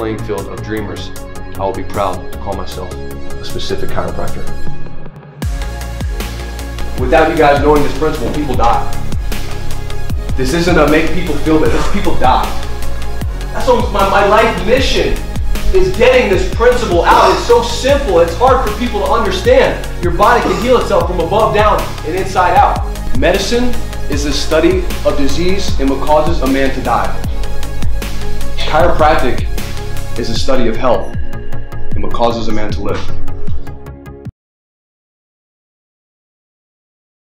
playing field of dreamers, I will be proud to call myself a specific chiropractor. Without you guys knowing this principle, people die. This isn't a make people feel better, this people die. That's what my life mission is, getting this principle out. It's so simple, it's hard for people to understand. Your body can heal itself from above down and inside out. Medicine is the study of disease and what causes a man to die. Chiropractic is a study of health and what causes a man to live.